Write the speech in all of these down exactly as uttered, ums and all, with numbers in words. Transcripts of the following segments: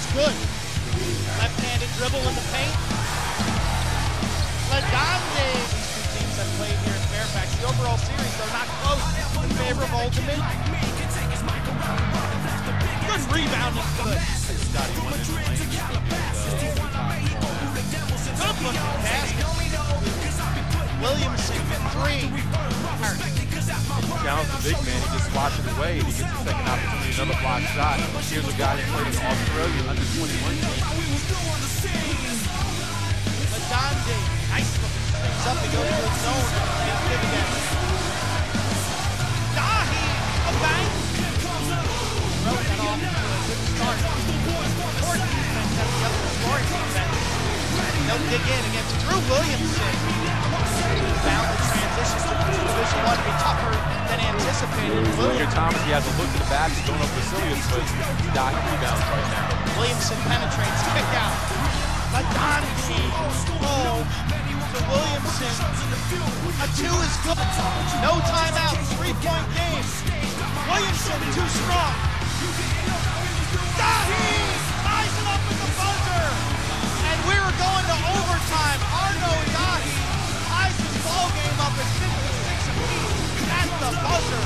It's good. Left-handed dribble in the paint. Ladonde. These two teams have played here in Fairfax. The overall series, though, not close in favor of Old Dominion. Good rebounding. Good. Scotty went in the lane. Good looking basket. Williamson, three. Challenge the big man, he just swats it away, and he gets a second opportunity, another block shot. Here's a guy that played in the Australian under twenty-one team. Ladonde, nice looking things up. He goes to his zone. He's good again. Dahi, a bang. Wrote that off to a good start. Poor defense at the other scoring defense. They'll dig in against Drew Williamson. Found the transition to Division One to be tougher than anticipated. William Thomas, he has a look to the basket going over Vasilius, but Dahi rebounds right now. Williamson penetrates, kick out. Ladonde, oh, to Williamson. A two is good. No timeout, three-point game. Williamson too strong. Dahi ties it up at the buzzer. And we're going to overtime. Arno Dahi ties his ball game up at fifty-six apiece at the buzzer.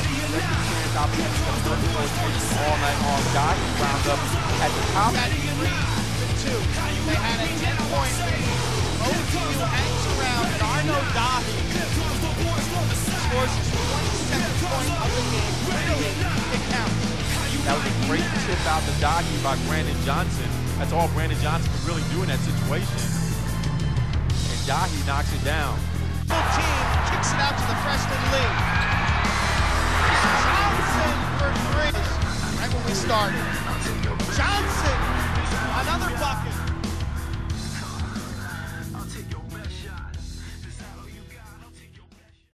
All night long, Dahi wound up at the top. At three to two. They had a ten-point lead. O T U hangs around, and Arno Dahi scores his twenty-second point of the game. Really, it counts. That was a great tip out to Dahi by Brandon Johnson. That's all Brandon Johnson could really do in that situation. And Dahi knocks it down. Full team kicks it out to the Preston Lee. Johnson for three. Right when we started.